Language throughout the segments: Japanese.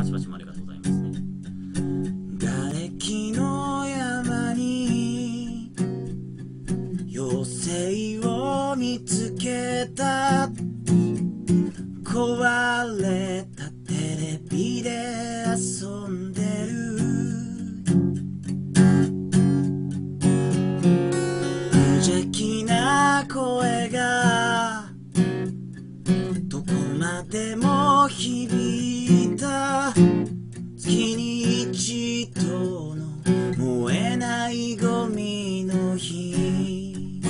しばしもありがとうございます。 瓦礫の山に妖精を見つけた。壊れたテレビで遊んでる。無邪気な声がどこまでも響いた。月に一度の燃えないゴミの日。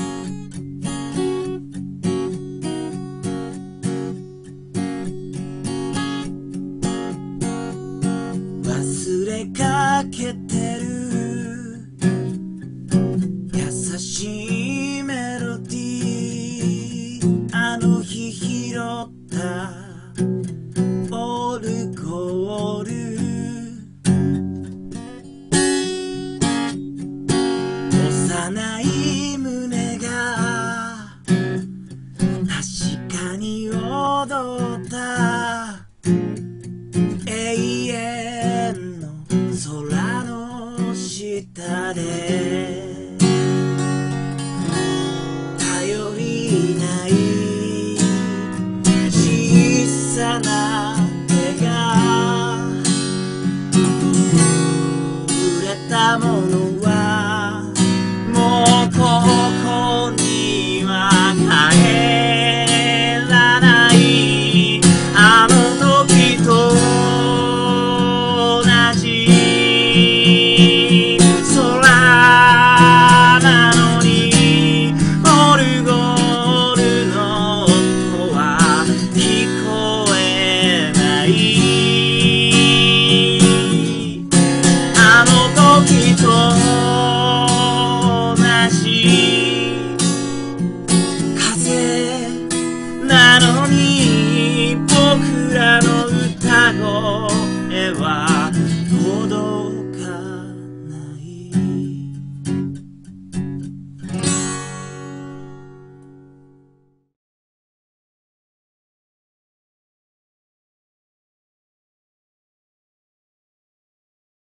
忘れかけてる優しいメロディー。あの日拾ったオルゴール。幼い胸が確かに踊った。永遠の空の下で頼りない小さな手が触れたものはもうここには帰らない。あの時と同じ空なのにオルゴールの音は聞こえない。あの時と同じ